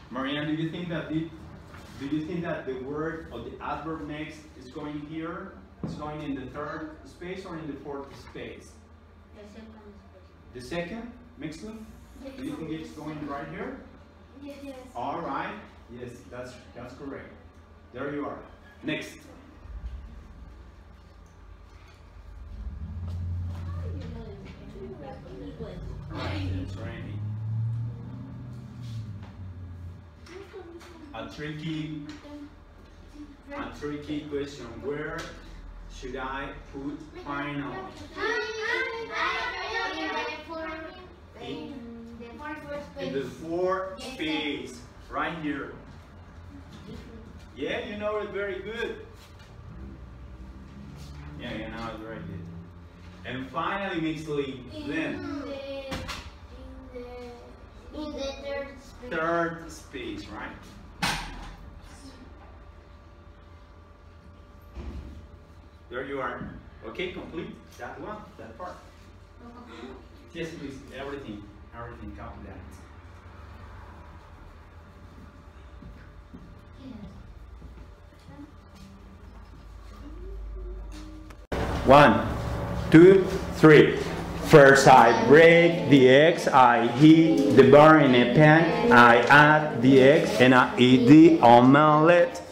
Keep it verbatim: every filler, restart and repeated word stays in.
Marianne, do you think that the do you think that the word or the adverb next is going here? It's going in the third space or in the fourth space? The second space. The second, Mixley? Yes. Do you think it's going right here? Yes. Yes. All right. Yes, that's that's correct. There you are. Next. Right, it's raining. A tricky, a tricky question. Where should I put final? In, in the fourth space, right here. Yeah, you know it very good. Yeah, you know it very good. And finally, Mixley, then. In the third space. Third space, right? There you are. Okay, complete that one, that part. Yes, please. Everything, everything. Copy that. One, two, three. First I break the eggs, I heat the butter in a pan, I add the eggs and I eat the omelette.